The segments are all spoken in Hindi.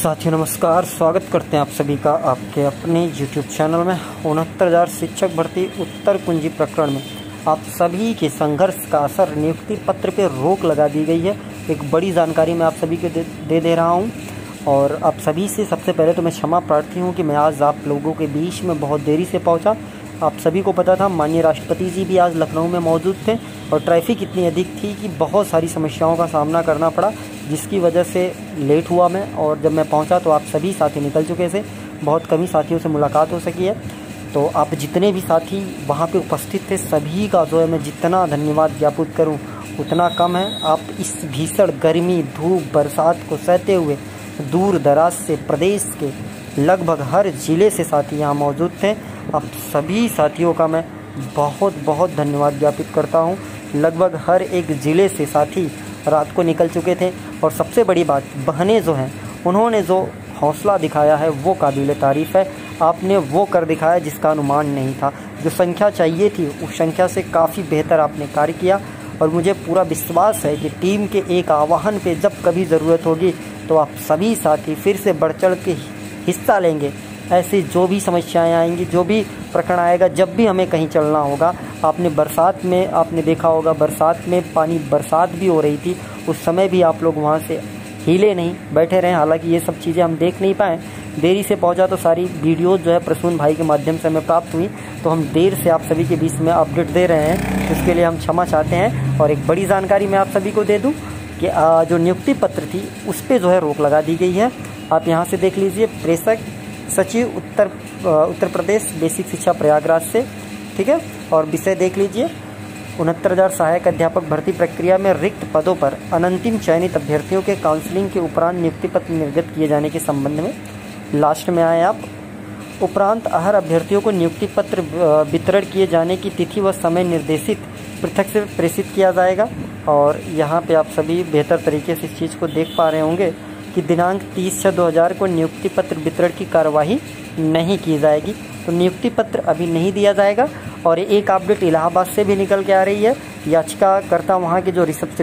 साथियों नमस्कार, स्वागत करते हैं आप सभी का आपके अपने YouTube चैनल में। 69,000 शिक्षक भर्ती उत्तर कुंजी प्रकरण में आप सभी के संघर्ष का असर नियुक्ति पत्र पे रोक लगा दी गई है। एक बड़ी जानकारी मैं आप सभी को दे रहा हूं और आप सभी से सबसे पहले तो मैं क्षमा प्रार्थी हूं कि मैं आज आप लोगों के बीच में बहुत देरी से पहुंचा। आप सभी को पता था माननीय राष्ट्रपति जी भी आज लखनऊ में मौजूद थे और ट्रैफिक इतनी अधिक थी कि बहुत सारी समस्याओं का सामना करना पड़ा, जिसकी वजह से लेट हुआ मैं। और जब मैं पहुंचा तो आप सभी साथी निकल चुके थे, बहुत कम ही साथियों से मुलाकात हो सकी है। तो आप जितने भी साथी वहां पे उपस्थित थे सभी का जो है मैं जितना धन्यवाद ज्ञापित करूं उतना कम है। आप इस भीषण गर्मी, धूप, बरसात को सहते हुए दूर दराज से प्रदेश के लगभग हर ज़िले से साथी यहाँ मौजूद थे। आप सभी साथियों का मैं बहुत बहुत धन्यवाद ज्ञापित करता हूँ। लगभग हर एक ज़िले से साथी रात को निकल चुके थे और सबसे बड़ी बात, बहनें जो हैं उन्होंने जो हौसला दिखाया है वो काबिल तारीफ़ है। आपने वो कर दिखाया जिसका अनुमान नहीं था। जो संख्या चाहिए थी उस संख्या से काफ़ी बेहतर आपने कार्य किया और मुझे पूरा विश्वास है कि टीम के एक आह्वान पे जब कभी ज़रूरत होगी तो आप सभी साथी फिर से बढ़ चढ़ के हिस्सा लेंगे। ऐसी जो भी समस्याएं आएंगी, जो भी प्रकरण आएगा, जब भी हमें कहीं चलना होगा। आपने बरसात में आपने देखा होगा, बरसात में बरसात भी हो रही थी, उस समय भी आप लोग वहाँ से हिले नहीं, बैठे रहे। हालांकि ये सब चीज़ें हम देख नहीं पाए, देरी से पहुंचा तो सारी वीडियोज़ जो है प्रसून भाई के माध्यम से हमें प्राप्त हुई, तो हम देर से आप सभी के बीच में अपडेट दे रहे हैं, इसके लिए हम क्षमा चाहते हैं। और एक बड़ी जानकारी मैं आप सभी को दे दूँ कि जो नियुक्ति पत्र थी उस पर जो है रोक लगा दी गई है। आप यहाँ से देख लीजिए, प्रेषक सचिव उत्तर प्रदेश बेसिक शिक्षा प्रयागराज से, ठीक है। और विषय देख लीजिए, 69,000 सहायक अध्यापक भर्ती प्रक्रिया में रिक्त पदों पर अनंतिम चयनित अभ्यर्थियों के काउंसलिंग के उपरांत नियुक्ति पत्र निर्गत किए जाने के संबंध में। लास्ट में आए आप, उपरांत हर अभ्यर्थियों को नियुक्ति पत्र वितरण किए जाने की तिथि व समय निर्देशित पृथक से प्रेषित किया जाएगा। और यहाँ पे आप सभी बेहतर तरीके से इस चीज़ को देख पा रहे होंगे कि दिनांक 30/6/2000 को नियुक्ति पत्र वितरण की कार्यवाही नहीं की जाएगी। तो नियुक्ति पत्र अभी नहीं दिया जाएगा। और एक अपडेट इलाहाबाद से भी निकल के आ रही है। याचिकाकर्ता वहाँ के जो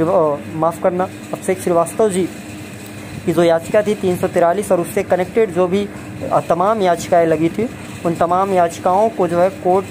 अभिषेक श्रीवास्तव जी की जो याचिका थी 343 और उससे कनेक्टेड जो भी तमाम याचिकाएं लगी थी, उन तमाम याचिकाओं को जो है कोर्ट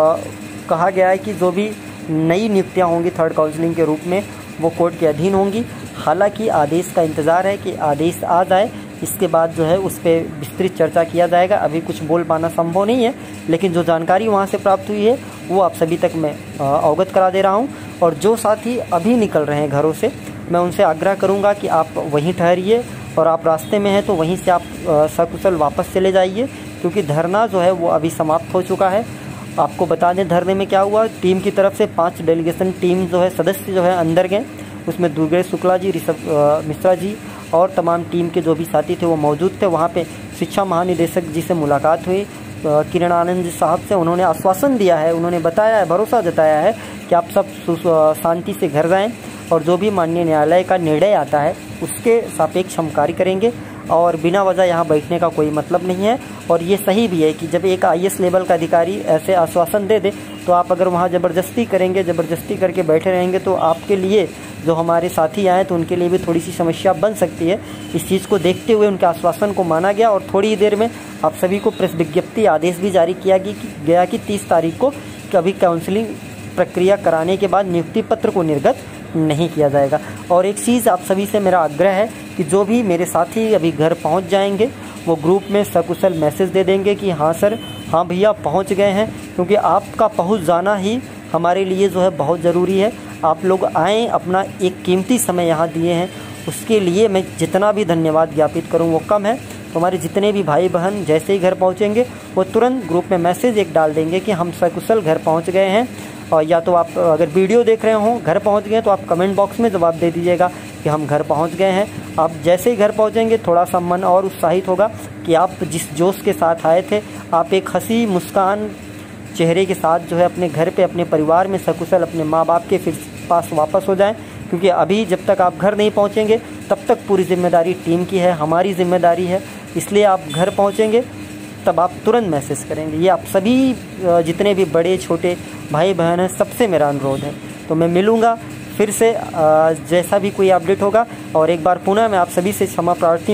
कहा गया है कि जो भी नई नियुक्तियाँ होंगी थर्ड काउंसलिंग के रूप में वो कोर्ट के अधीन होंगी। हालांकि आदेश का इंतज़ार है कि आदेश आ जाए, इसके बाद जो है उस पर विस्तृत चर्चा किया जाएगा। अभी कुछ बोल पाना संभव नहीं है, लेकिन जो जानकारी वहाँ से प्राप्त हुई है वो आप सभी तक मैं अवगत करा दे रहा हूँ। और जो साथी अभी निकल रहे हैं घरों से, मैं उनसे आग्रह करूँगा कि आप वहीं ठहरिए और आप रास्ते में हैं तो वहीं से आप सकुशल वापस चले जाइए, क्योंकि धरना जो है वो अभी समाप्त हो चुका है। आपको बता दें धरने में क्या हुआ, टीम की तरफ से 5 डेलीगेशन टीम जो है सदस्य जो है अंदर गए, उसमें दुर्गेश शुक्ला जी, ऋषभ मिश्रा जी और तमाम टीम के जो भी साथी थे वो मौजूद थे। वहाँ पे शिक्षा महानिदेशक जी से मुलाकात हुई, किरण आनंद साहब से। उन्होंने आश्वासन दिया है, उन्होंने बताया है, भरोसा जताया है कि आप सब शांति से घर जाएं और जो भी माननीय न्यायालय का निर्णय आता है उसके सापेक्ष हम कार्य करेंगे और बिना वजह यहाँ बैठने का कोई मतलब नहीं है। और ये सही भी है कि जब एक IAS लेवल का अधिकारी ऐसे आश्वासन दे दे तो आप अगर वहाँ ज़बरदस्ती करेंगे, ज़बरदस्ती करके बैठे रहेंगे तो आपके लिए, जो हमारे साथी आए तो उनके लिए भी थोड़ी सी समस्या बन सकती है। इस चीज़ को देखते हुए उनके आश्वासन को माना गया और थोड़ी ही देर में आप सभी को प्रेस विज्ञप्ति आदेश भी जारी किया गया कि 30 तारीख को कभी काउंसलिंग प्रक्रिया कराने के बाद नियुक्ति पत्र को निर्गत नहीं किया जाएगा। और एक चीज़ आप सभी से मेरा आग्रह है कि जो भी मेरे साथी अभी घर पहुंच जाएंगे वो ग्रुप में सकुशल मैसेज दे देंगे कि हाँ सर, हाँ भैया पहुंच गए हैं, क्योंकि आपका पहुंच जाना ही हमारे लिए जो है बहुत ज़रूरी है। आप लोग आएँ, अपना एक कीमती समय यहाँ दिए हैं, उसके लिए मैं जितना भी धन्यवाद ज्ञापित करूँ वो कम है। तो हमारे जितने भी भाई बहन जैसे ही घर पहुँचेंगे वो तुरंत ग्रुप में मैसेज एक डाल देंगे कि हम सकुशल घर पहुँच गए हैं। और या तो आप अगर वीडियो देख रहे हो घर पहुंच गए तो आप कमेंट बॉक्स में जवाब दे दीजिएगा कि हम घर पहुंच गए हैं। आप जैसे ही घर पहुंचेंगे थोड़ा सा मन और उत्साहित होगा कि आप जिस जोश के साथ आए थे, आप एक हंसी मुस्कान चेहरे के साथ जो है अपने घर पे, अपने परिवार में सकुशल अपने माँ बाप के फिर पास वापस हो जाएं। क्योंकि अभी जब तक आप घर नहीं पहुँचेंगे तब तक पूरी जिम्मेदारी टीम की है, हमारी जिम्मेदारी है। इसलिए आप घर पहुँचेंगे तब आप तुरंत मैसेज करेंगे। ये आप सभी जितने भी बड़े छोटे भाई बहन हैं सबसे मेरा अनुरोध है। तो मैं मिलूँगा फिर से जैसा भी कोई अपडेट होगा। और एक बार पुनः मैं आप सभी से क्षमा प्रार्थी हूँ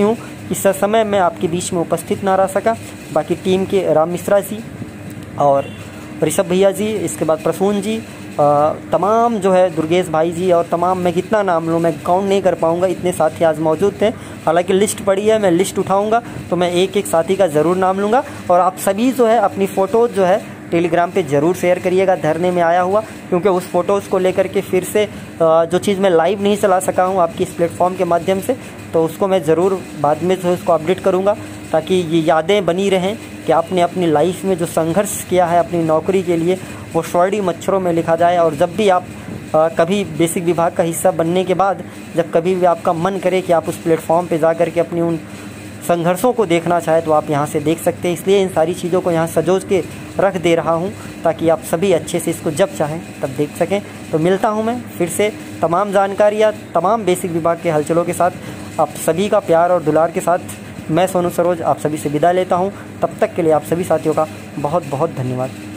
इस समय मैं आपके बीच में उपस्थित ना रह सका। बाकी टीम के राम मिश्रा जी और ऋषभ भैया जी, इसके बाद प्रसून जी, तमाम जो है दुर्गेश भाई जी और तमाम, मैं कितना नाम लूँ, मैं काउंट नहीं कर पाऊँगा, इतने साथी आज मौजूद थे। हालांकि लिस्ट पड़ी है, मैं लिस्ट उठाऊँगा तो मैं एक एक साथी का ज़रूर नाम लूँगा। और आप सभी जो है अपनी फ़ोटोज़ जो है टेलीग्राम पे ज़रूर शेयर करिएगा धरने में आया हुआ, क्योंकि उस फ़ोटोज़ को लेकर के फिर से जो चीज़ मैं लाइव नहीं चला सका हूँ आपकी इस प्लेटफॉर्म के माध्यम से, तो उसको मैं ज़रूर बाद में जो है उसको अपडेट करूँगा, ताकि ये यादें बनी रहें कि आपने अपनी लाइफ में जो संघर्ष किया है अपनी नौकरी के लिए, वो स्वर्णिम अक्षरों में लिखा जाए। और जब भी आप कभी बेसिक विभाग का हिस्सा बनने के बाद जब कभी भी आपका मन करे कि आप उस प्लेटफॉर्म पे जा कर के अपनी उन संघर्षों को देखना चाहे, तो आप यहाँ से देख सकते हैं। इसलिए इन सारी चीज़ों को यहाँ सजोज के रख दे रहा हूँ, ताकि आप सभी अच्छे से इसको जब चाहें तब देख सकें। तो मिलता हूँ मैं फिर से तमाम जानकारियाँ, तमाम बेसिक विभाग के हलचलों के साथ, आप सभी का प्यार और दुलार के साथ मैं सोनू सरोज आप सभी से विदा लेता हूँ। तब तक के लिए आप सभी साथियों का बहुत बहुत धन्यवाद।